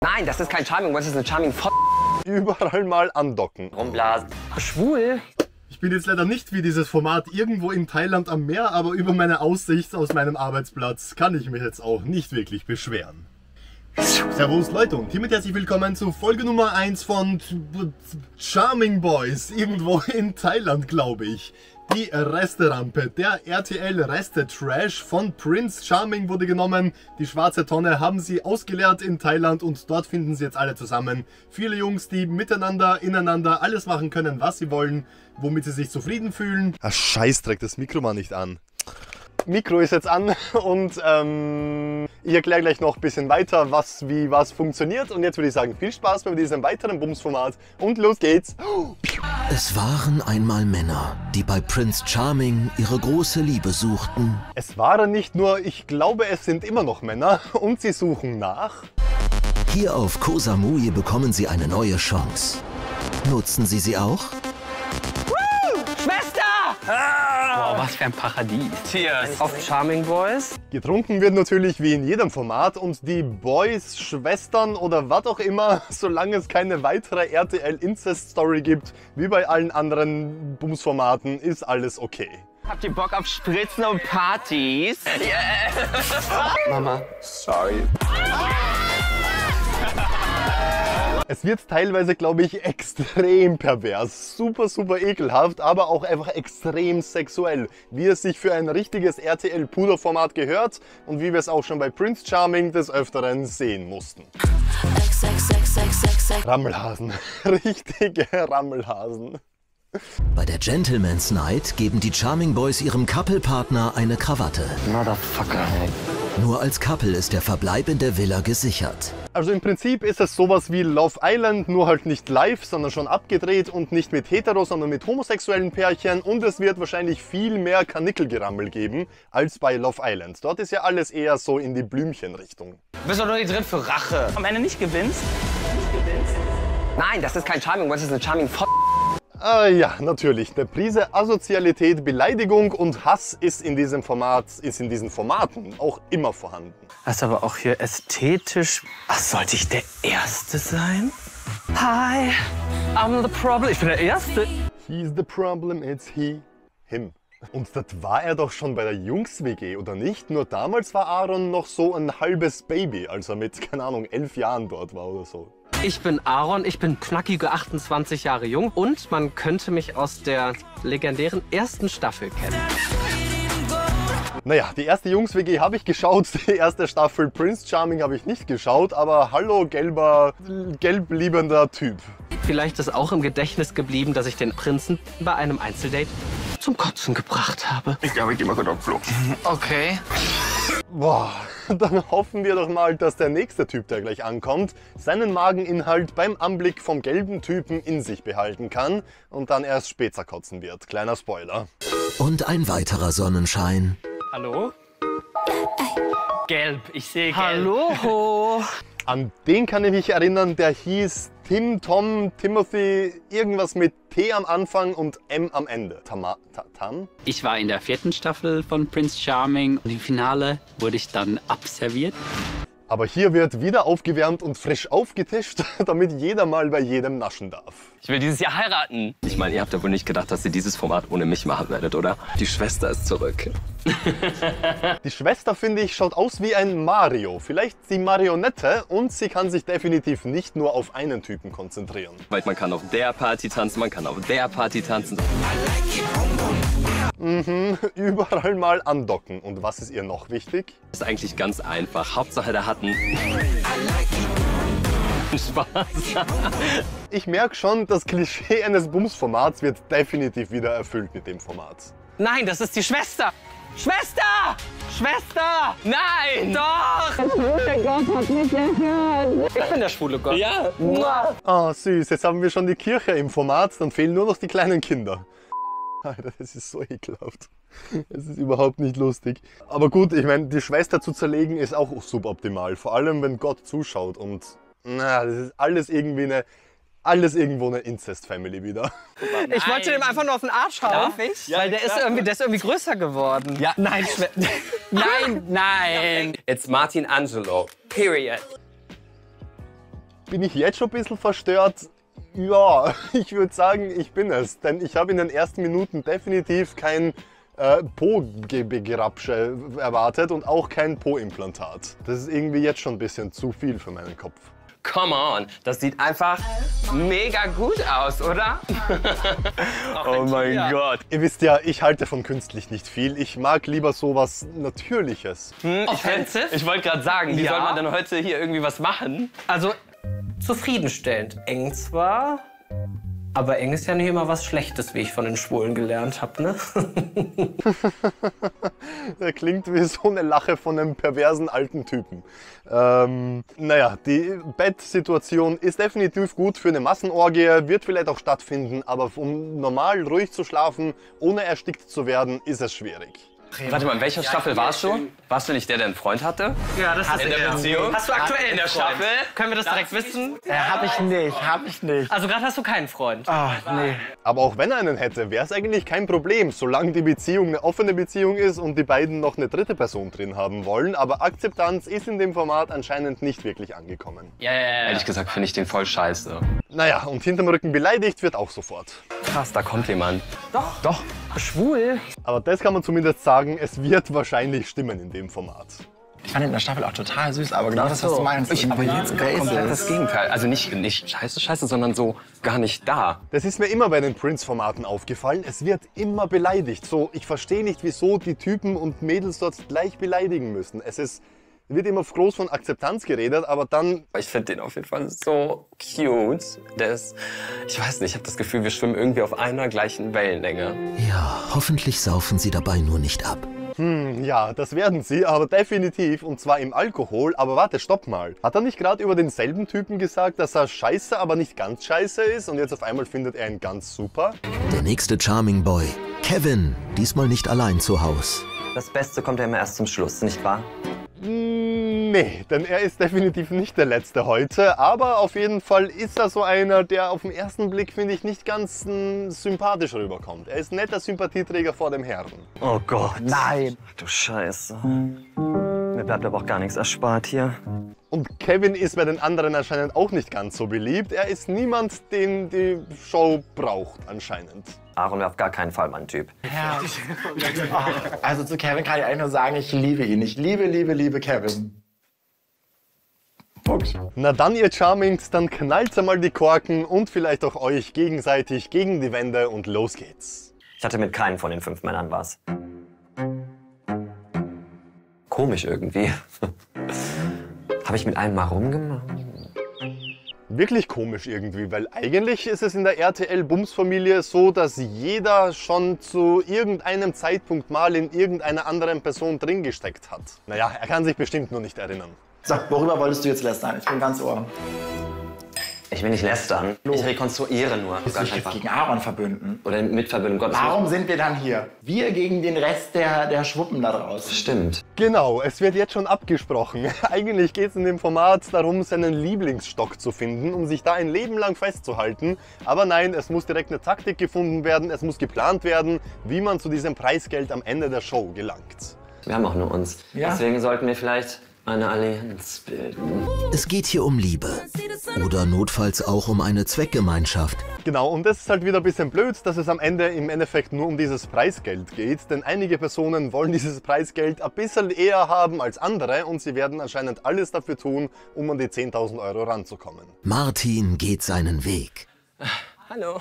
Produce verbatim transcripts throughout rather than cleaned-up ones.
Nein, das ist kein Charming Boy, das ist eine Charming F. Überall mal andocken. Rumblasen. Schwul? Ich bin jetzt leider nicht wie dieses Format irgendwo in Thailand am Meer, aber über meine Aussicht aus meinem Arbeitsplatz kann ich mich jetzt auch nicht wirklich beschweren. Servus Leute und hiermit herzlich willkommen zu Folge Nummer eins von Charming Boys, irgendwo in Thailand, glaube ich. Die Resterampe, der R T L Reste-Trash von Prince Charming wurde genommen. Die schwarze Tonne haben sie ausgeleert in Thailand und dort finden sie jetzt alle zusammen. Viele Jungs, die miteinander, ineinander alles machen können, was sie wollen, womit sie sich zufrieden fühlen. Ah, Scheißdreck, das Mikro mal nicht an. Mikro ist jetzt an und ähm, ich erkläre gleich noch ein bisschen weiter, was wie was funktioniert. Und jetzt würde ich sagen, viel Spaß bei diesem weiteren Bumsformat und los geht's. Es waren einmal Männer, die bei Prince Charming ihre große Liebe suchten. Es waren nicht nur, ich glaube, es sind immer noch Männer und sie suchen nach. Hier auf Koh Samui bekommen sie eine neue Chance. Nutzen Sie sie auch? Schwester! Ah! Wow, was für ein Paradies. Cheers. Auf Charming Boys. Getrunken wird natürlich wie in jedem Format und die Boys, Schwestern oder was auch immer, solange es keine weitere R T L-Incest-Story gibt, wie bei allen anderen Bumsformaten, ist alles okay. Habt ihr Bock auf Spritzen und Partys? Yeah. Mama, sorry. Es wird teilweise, glaube ich, extrem pervers, super, super ekelhaft, aber auch einfach extrem sexuell, wie es sich für ein richtiges R T L-Puder-Format gehört und wie wir es auch schon bei Prince Charming des Öfteren sehen mussten. Rammelhasen, richtige Rammelhasen. Bei der Gentleman's Night geben die Charming Boys ihrem Couple-Partner eine Krawatte. Motherfucker, ey. Nur als Couple ist der Verbleib in der Villa gesichert. Also im Prinzip ist es sowas wie Love Island, nur halt nicht live, sondern schon abgedreht und nicht mit hetero, sondern mit homosexuellen Pärchen. Und es wird wahrscheinlich viel mehr Kanickelgerammel geben als bei Love Island. Dort ist ja alles eher so in die Blümchenrichtung. Du bist doch nur nicht drin für Rache. Am Ende nicht gewinnst? Nicht gewinnst? Nein, das ist kein Charming Boy, das ist eine Charming F. Äh, ja, natürlich. Eine Prise Asozialität, Beleidigung und Hass ist in diesem Format, ist in diesen Formaten auch immer vorhanden. Das ist aber auch hier ästhetisch. Ach, sollte ich der Erste sein? Hi, I'm the problem. Ich bin der Erste. He's the problem, it's he, him. Und das war er doch schon bei der Jungs-W G, oder nicht? Nur damals war Aaron noch so ein halbes Baby, als er mit, keine Ahnung, elf Jahren dort war oder so. Ich bin Aaron, ich bin knackige achtundzwanzig Jahre jung und man könnte mich aus der legendären ersten Staffel kennen. Naja, die erste Jungs-W G habe ich geschaut, die erste Staffel Prince Charming habe ich nicht geschaut, aber hallo, gelber, gelbliebender Typ. Vielleicht ist auch im Gedächtnis geblieben, dass ich den Prinzen bei einem Einzeldate zum Kotzen gebracht habe. Ich glaube, ich gehe mal kurz auf Klo. Okay. Boah, dann hoffen wir doch mal, dass der nächste Typ, der gleich ankommt, seinen Mageninhalt beim Anblick vom gelben Typen in sich behalten kann und dann erst später kotzen wird. Kleiner Spoiler. Und ein weiterer Sonnenschein. Hallo? Gelb, ich sehe gelb. Hallo? An den kann ich mich erinnern, der hieß Tim, Tom, Timothy, irgendwas mit T am Anfang und M am Ende. Tama, ta, Tam? Ich war in der vierten Staffel von Prince Charming und im Finale wurde ich dann abserviert. Aber hier wird wieder aufgewärmt und frisch aufgetischt, damit jeder mal bei jedem naschen darf. Ich will dieses Jahr heiraten. Ich meine, ihr habt ja wohl nicht gedacht, dass ihr dieses Format ohne mich machen werdet, oder? Die Schwester ist zurück. Die Schwester, finde ich, schaut aus wie ein Mario. Vielleicht die Marionette und sie kann sich definitiv nicht nur auf einen Typen konzentrieren. Weil man kann auf der Party tanzen, man kann auf der Party tanzen. Mhm, überall mal andocken. Und was ist ihr noch wichtig? Das ist eigentlich ganz einfach. Hauptsache, der hat einen Spaß. Ich merke schon, das Klischee eines Bumsformats wird definitiv wieder erfüllt mit dem Format. Nein, das ist die Schwester. Schwester! Schwester! Nein! Doch! Der schwule Gott hat mich gehört. Ich bin der schwule Gott. Ja. Ah, süß. Jetzt haben wir schon die Kirche im Format, dann fehlen nur noch die kleinen Kinder. Alter, das ist so ekelhaft. Es ist überhaupt nicht lustig. Aber gut, ich meine, die Schwester zu zerlegen ist auch suboptimal. Vor allem, wenn Gott zuschaut und na, das ist alles irgendwie eine... Alles irgendwo eine Incest-Family wieder. Ich wollte dem einfach nur auf den Arsch hauen. Darf ich? Weil der, ist irgendwie, der ist irgendwie größer geworden. Ja. Nein, nein, nein. It's Martin Angelo. Period. Bin ich jetzt schon ein bisschen verstört? Ja, ich würde sagen, ich bin es. Denn ich habe in den ersten Minuten definitiv kein äh, Po-Gerapsche erwartet und auch kein Po-Implantat. Das ist irgendwie jetzt schon ein bisschen zu viel für meinen Kopf. Come on, das sieht einfach mega gut aus, oder? Oh mein Gott. Ihr wisst ja, ich halte von künstlich nicht viel. Ich mag lieber sowas Natürliches. Hm, Offensive? ich ich wollte gerade sagen, wie Ja. soll man denn heute hier irgendwie was machen? Also, zufriedenstellend. Eng zwar, aber eng ist ja nicht immer was Schlechtes, wie ich von den Schwulen gelernt habe, ne? Der klingt wie so eine Lache von einem perversen alten Typen. Ähm, naja, die Bettsituation ist definitiv gut für eine Massenorgie, wird vielleicht auch stattfinden, aber um normal ruhig zu schlafen, ohne erstickt zu werden, ist es schwierig. Warte mal, in welcher Staffel warst du? Warst du nicht der, der einen Freund hatte? Ja, das ist In der Beziehung? Hast du aktuell In der einen Freund? Staffel? Können wir das direkt wissen? Äh, hab ich nicht, hab ich nicht. Also gerade hast du keinen Freund. Ah, nee. Aber auch wenn er einen hätte, wäre es eigentlich kein Problem, solange die Beziehung eine offene Beziehung ist und die beiden noch eine dritte Person drin haben wollen. Aber Akzeptanz ist in dem Format anscheinend nicht wirklich angekommen. Ja, ja, ja. Ehrlich gesagt finde ich den voll scheiße. Naja, und hinterm Rücken beleidigt wird auch sofort. Krass, da kommt jemand. Doch. Doch. Schwul. Aber das kann man zumindest sagen, es wird wahrscheinlich stimmen in dem Format. Ich fand ihn in der Staffel auch total süß, aber genau das, was du meinst. Ich, aber jetzt Basis. komplett das Gegenteil. Also nicht, nicht scheiße, scheiße, sondern so gar nicht da. Das ist mir immer bei den Prince-Formaten aufgefallen. Es wird immer beleidigt. So, ich verstehe nicht, wieso die Typen und Mädels dort gleich beleidigen müssen. Es ist, wird immer groß von Akzeptanz geredet, aber dann... Ich finde den auf jeden Fall so cute. Der ist, ich weiß nicht, ich habe das Gefühl, wir schwimmen irgendwie auf einer gleichen Wellenlänge. Ja, hoffentlich saufen sie dabei nur nicht ab. Hm, ja, das werden sie, aber definitiv. Und zwar im Alkohol. Aber warte, stopp mal. Hat er nicht gerade über denselben Typen gesagt, dass er scheiße, aber nicht ganz scheiße ist? Und jetzt auf einmal findet er ihn ganz super? Der nächste Charming Boy, Kevin, diesmal nicht allein zu Haus. Das Beste kommt ja immer erst zum Schluss, nicht wahr? Nee, denn er ist definitiv nicht der Letzte heute, aber auf jeden Fall ist er so einer, der auf den ersten Blick, finde ich, nicht ganz mh, sympathisch rüberkommt. Er ist ein netter Sympathieträger vor dem Herrn. Oh Gott. Nein. Ach du Scheiße. Mir bleibt aber auch gar nichts erspart hier. Und Kevin ist bei den anderen anscheinend auch nicht ganz so beliebt. Er ist niemand, den die Show braucht, anscheinend. Aaron wäre auf gar keinen Fall mein Typ. Ja. Ach, also zu Kevin kann ich eigentlich nur sagen, ich liebe ihn. Ich liebe, liebe, liebe Kevin. Punkt. Na dann, ihr Charmings, dann knallt mal die Korken und vielleicht auch euch gegenseitig gegen die Wände und los geht's. Ich hatte mit keinem von den fünf Männern was. Komisch irgendwie. Habe ich mit einem mal rumgemacht? Wirklich komisch irgendwie, weil eigentlich ist es in der R T L-Bums-Familie so, dass jeder schon zu irgendeinem Zeitpunkt mal in irgendeiner anderen Person drin gesteckt hat. Naja, er kann sich bestimmt nur nicht erinnern. So, worüber wolltest du jetzt lästern? Ich bin ganz ohr. Ich will nicht lästern. Ich rekonstruiere nur. Bist du Ganz dich einfach. gegen Aaron verbünden? Oder mit Verbindung. Gottes Warum sind wir dann hier? Wir gegen den Rest der, der Schwuppen da draußen. Stimmt. Genau, es wird jetzt schon abgesprochen. Eigentlich geht es in dem Format darum, seinen Lieblingsstock zu finden, um sich da ein Leben lang festzuhalten. Aber nein, es muss direkt eine Taktik gefunden werden, es muss geplant werden, wie man zu diesem Preisgeld am Ende der Show gelangt. Wir haben auch nur uns. Ja. Deswegen sollten wir vielleicht eine Allianz bilden. Es geht hier um Liebe. Oder notfalls auch um eine Zweckgemeinschaft. Genau, und das ist halt wieder ein bisschen blöd, dass es am Ende im Endeffekt nur um dieses Preisgeld geht, denn einige Personen wollen dieses Preisgeld ein bisschen eher haben als andere und sie werden anscheinend alles dafür tun, um an die zehntausend Euro ranzukommen. Martin geht seinen Weg. Hallo.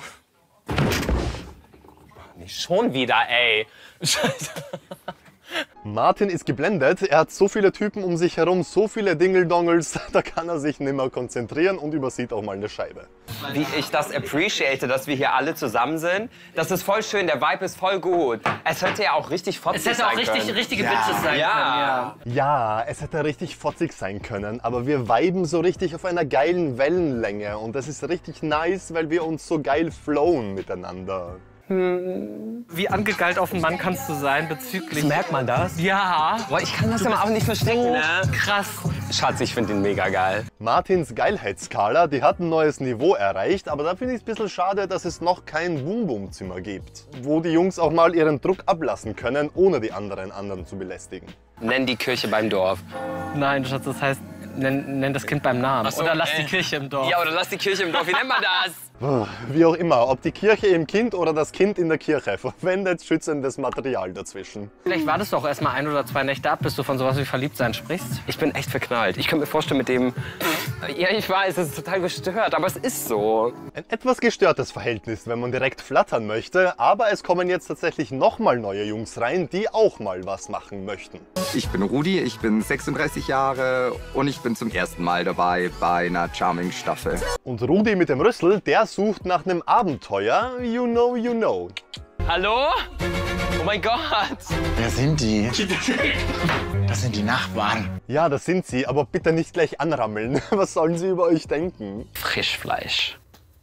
Nicht schon wieder, ey. Scheiße. Martin ist geblendet, er hat so viele Typen um sich herum, so viele Dingeldongels, da kann er sich nicht mehr konzentrieren und übersieht auch mal eine Scheibe. Wie ich das appreciate, dass wir hier alle zusammen sind. Das ist voll schön, der Vibe ist voll gut. Es hätte ja auch richtig fotzig Es hätte sein auch richtig, können. richtige Bitches sein Ja. können, Ja, es hätte richtig fotzig sein können, aber wir viben so richtig auf einer geilen Wellenlänge und das ist richtig nice, weil wir uns so geil flowen miteinander. Wie angegeilt auf den Mann kannst du sein bezüglich... Merkt man das? Ja. Boah, ich kann das ja mal auch nicht verstecken, ne? Krass. Schatz, ich finde ihn mega geil. Martins Geilheitsskala, die hat ein neues Niveau erreicht, aber da finde ich es ein bisschen schade, dass es noch kein Boom-Boom-Zimmer gibt, wo die Jungs auch mal ihren Druck ablassen können, ohne die anderen anderen zu belästigen. Nenn die Kirche beim Dorf. Nein, Schatz, das heißt Nenn, nenn das Kind beim Namen. So, oder lass äh. die Kirche im Dorf. Ja, oder lass die Kirche im Dorf. Wie nennt man das? Wie auch immer, ob die Kirche im Kind oder das Kind in der Kirche, verwendet schützendes Material dazwischen. Vielleicht wartest du auch erst mal ein oder zwei Nächte ab, bis du von sowas wie Verliebtsein sprichst. Ich bin echt verknallt. Ich kann mir vorstellen, mit dem... Ja, ich weiß, es ist total gestört, aber es ist so. Ein etwas gestörtes Verhältnis, wenn man direkt flattern möchte, aber es kommen jetzt tatsächlich nochmal neue Jungs rein, die auch mal was machen möchten. Ich bin Rudi, ich bin sechsunddreißig Jahre und ich bin zum ersten Mal dabei bei einer Charming-Staffel. Und Rudi mit dem Rüssel, der sucht nach einem Abenteuer, you know, you know. Hallo? Oh mein Gott! Wer sind die? Das sind die Nachbarn. Ja, das sind sie, aber bitte nicht gleich anrammeln. Was sollen sie über euch denken? Frischfleisch.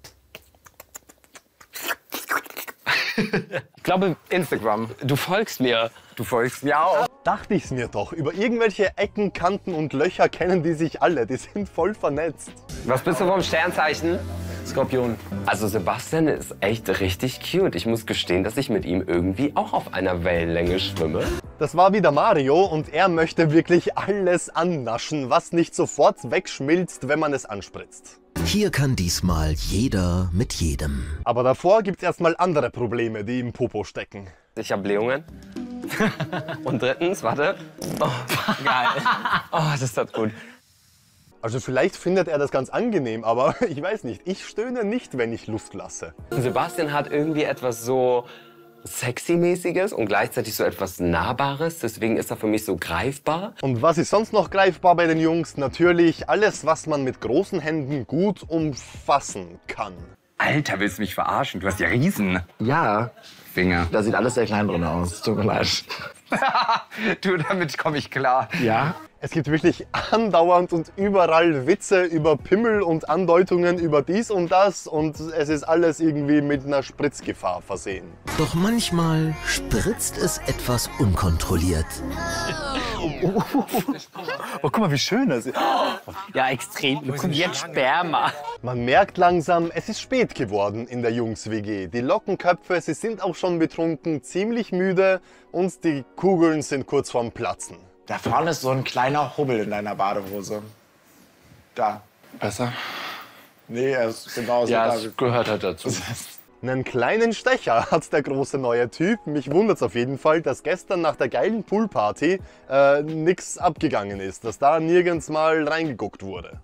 Ich glaube, Instagram. Du folgst mir. Du folgst mir auch. Dachte ich's mir doch. Über irgendwelche Ecken, Kanten und Löcher kennen die sich alle. Die sind voll vernetzt. Was bist du vom Sternzeichen? Skorpion. Also Sebastian ist echt richtig cute. Ich muss gestehen, dass ich mit ihm irgendwie auch auf einer Wellenlänge schwimme. Das war wieder Mario und er möchte wirklich alles annaschen, was nicht sofort wegschmilzt, wenn man es anspritzt. Hier kann diesmal jeder mit jedem. Aber davor gibt's erstmal andere Probleme, die im Popo stecken. Ich habe Blähungen. Und drittens, warte. Oh, geil. Oh, das tat gut. Also vielleicht findet er das ganz angenehm, aber ich weiß nicht, ich stöhne nicht, wenn ich Luft lasse. Sebastian hat irgendwie etwas so Sexy-mäßiges und gleichzeitig so etwas Nahbares. Deswegen ist er für mich so greifbar. Und was ist sonst noch greifbar bei den Jungs? Natürlich alles, was man mit großen Händen gut umfassen kann. Alter, willst du mich verarschen? Du hast ja Riesen. Ja, Finger. da sieht alles sehr klein drin aus. Tut mir leid. Du, damit komme ich klar. Ja? Es gibt wirklich andauernd und überall Witze über Pimmel und Andeutungen über dies und das und es ist alles irgendwie mit einer Spritzgefahr versehen. Doch manchmal spritzt es etwas unkontrolliert. Oh, guck mal, wie schön das ist. Ja, extrem. Du kommst jetzt Sperma. Man merkt langsam, es ist spät geworden in der Jungs-W G. Die Lockenköpfe, sie sind auch schon betrunken, ziemlich müde und die Kugeln sind kurz vorm Platzen. Da vorne ist so ein kleiner Hubbel in deiner Badehose. Da. Besser? Nee, er ist genau so. Ja, da. es gehört halt dazu. Einen kleinen Stecher hat der große neue Typ. Mich wundert's auf jeden Fall, dass gestern nach der geilen Poolparty äh, nix abgegangen ist. Dass da nirgends mal reingeguckt wurde.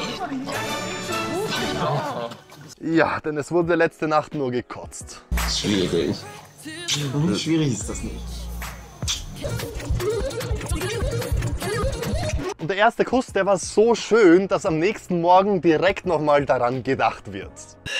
Ja, denn es wurde letzte Nacht nur gekotzt. Schwierig. Schwierig ist das nicht. Und der erste Kuss, der war so schön, dass am nächsten Morgen direkt nochmal daran gedacht wird.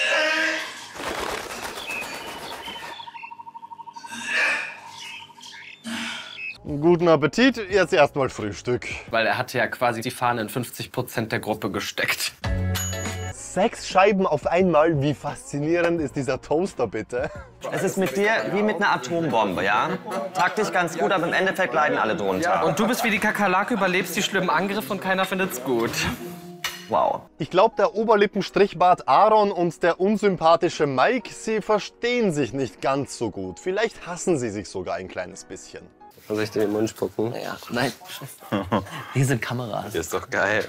Guten Appetit, jetzt erstmal Frühstück. Weil er hatte ja quasi die Fahne in fünfzig Prozent der Gruppe gesteckt. Sechs Scheiben auf einmal, wie faszinierend ist dieser Toaster bitte? Es ist mit dir wie mit einer Atombombe, ja? Taktisch ganz gut, aber im Endeffekt leiden alle drunter. Und du bist wie die Kakerlake, überlebst die schlimmen Angriffe und keiner findet's gut. Wow. Ich glaube, der Oberlippenstrichbart Aaron und der unsympathische Mike, sie verstehen sich nicht ganz so gut. Vielleicht hassen sie sich sogar ein kleines bisschen. Soll ich dir in den Mund spucken? Ja, nein. Hier sind Kameras. Das ist doch geil.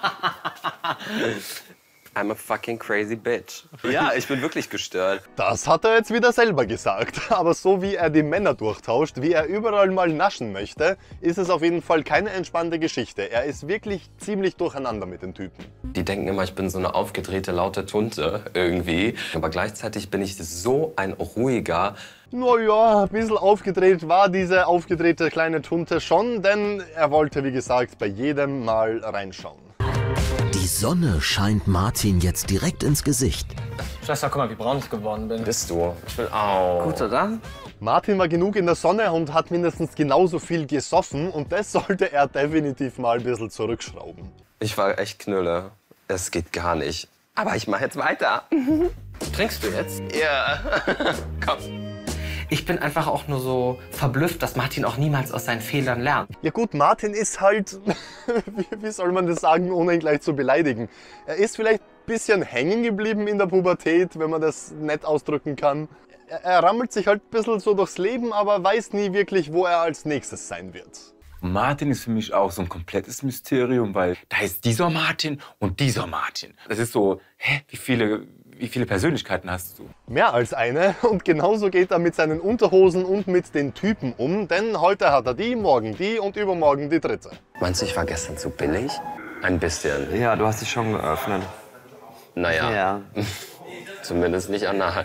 I'm a fucking crazy bitch. Ja, ich bin wirklich gestört. Das hat er jetzt wieder selber gesagt. Aber so wie er die Männer durchtauscht, wie er überall mal naschen möchte, ist es auf jeden Fall keine entspannte Geschichte. Er ist wirklich ziemlich durcheinander mit den Typen. Die denken immer, ich bin so eine aufgedrehte, laute Tunte irgendwie. Aber gleichzeitig bin ich so ein ruhiger... Naja, ein bisschen aufgedreht war diese aufgedrehte kleine Tunte schon, denn er wollte, wie gesagt, bei jedem mal reinschauen. Die Sonne scheint Martin jetzt direkt ins Gesicht. Schwester, guck mal, wie braun ich geworden bin. Bist du? Ich will auch. Gut, oder? Martin war genug in der Sonne und hat mindestens genauso viel gesoffen und das sollte er definitiv mal ein bisschen zurückschrauben. Ich war echt Knülle. Es geht gar nicht. Aber ich mache jetzt weiter. Trinkst du jetzt? Ja. Komm. Ich bin einfach auch nur so verblüfft, dass Martin auch niemals aus seinen Fehlern lernt. Ja gut, Martin ist halt, wie soll man das sagen, ohne ihn gleich zu beleidigen. Er ist vielleicht ein bisschen hängen geblieben in der Pubertät, wenn man das nett ausdrücken kann. Er, er rammelt sich halt ein bisschen so durchs Leben, aber weiß nie wirklich, wo er als nächstes sein wird. Martin ist für mich auch so ein komplettes Mysterium, weil da ist dieser Martin und dieser Martin. Das ist so, hä, wie viele, wie viele Persönlichkeiten hast du? Mehr als eine. Und genauso geht er mit seinen Unterhosen und mit den Typen um. Denn heute hat er die, morgen die und übermorgen die dritte. Meinst du, ich war gestern zu billig? Ein bisschen. Ja, du hast dich schon geöffnet. Naja, Ja. zumindest nicht anal.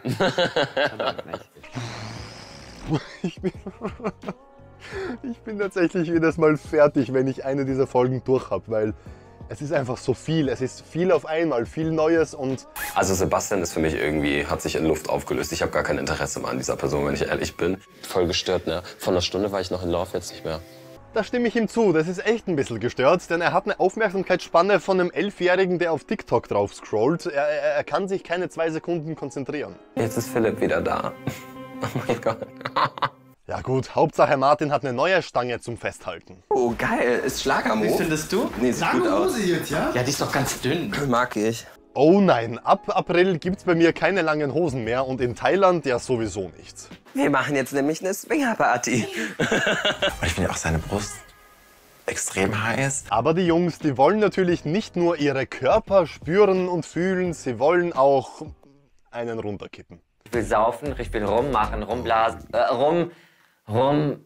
Ich bin, ich bin tatsächlich jedes Mal fertig, wenn ich eine dieser Folgen durch habe, weil es ist einfach so viel. Es ist viel auf einmal, viel Neues und... Also Sebastian ist für mich irgendwie, hat sich in Luft aufgelöst. Ich habe gar kein Interesse mehr an dieser Person, wenn ich ehrlich bin. Voll gestört, ne? Vor einer Stunde war ich noch in Love, jetzt nicht mehr. Da stimme ich ihm zu, das ist echt ein bisschen gestört, denn er hat eine Aufmerksamkeitsspanne von einem Elfjährigen, der auf TikTok drauf scrollt. Er, er, er kann sich keine zwei Sekunden konzentrieren. Jetzt ist Philipp wieder da. Oh mein Gott. Ja gut, Hauptsache Martin hat eine neue Stange zum Festhalten. Oh geil, ist Schlagermo. Wie findest du? Nee, sieht gut aus. Jetzt, ja? Ja, die ist doch ganz dünn. Mag ich. Oh nein, ab April gibt's bei mir keine langen Hosen mehr und in Thailand ja sowieso nichts. Wir machen jetzt nämlich eine Swingerparty. Und ich finde auch seine Brust extrem heiß. Aber die Jungs, die wollen natürlich nicht nur ihre Körper spüren und fühlen, sie wollen auch einen runterkippen. Ich will saufen, ich will rummachen, rumblasen, äh, rum, rum.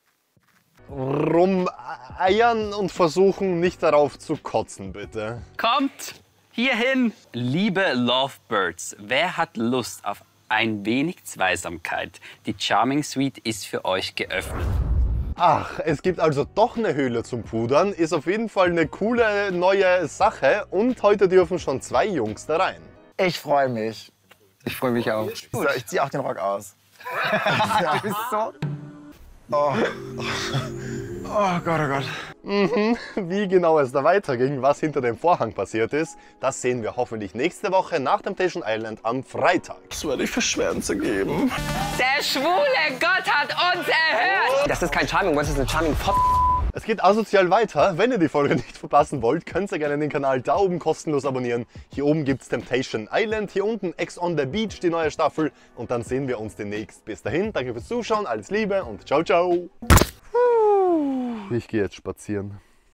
Rumeiern und versuchen nicht darauf zu kotzen, bitte. Kommt hierhin, liebe Lovebirds. Wer hat Lust auf ein wenig Zweisamkeit? Die Charming Suite ist für euch geöffnet. Ach, es gibt also doch eine Höhle zum Pudern. Ist auf jeden Fall eine coole neue Sache. Und heute dürfen schon zwei Jungs da rein. Ich freue mich. Ich freue mich auch. So, ich ziehe auch den Rock aus. Du bist so... Oh. Oh Gott, oh Gott. Mhm. Wie genau es da weiterging, was hinter dem Vorhang passiert ist, das sehen wir hoffentlich nächste Woche nach Temptation Island am Freitag. Das werde ich für Schwänze geben. Der schwule Gott hat uns erhört. Das ist kein Charming, das ist ein Charming Pop. Es geht asozial weiter. Wenn ihr die Folge nicht verpassen wollt, könnt ihr gerne den Kanal da oben kostenlos abonnieren. Hier oben gibt's Temptation Island, hier unten Ex on the Beach, die neue Staffel. Und dann sehen wir uns demnächst. Bis dahin, danke fürs Zuschauen, alles Liebe und ciao, ciao. Ich gehe jetzt spazieren.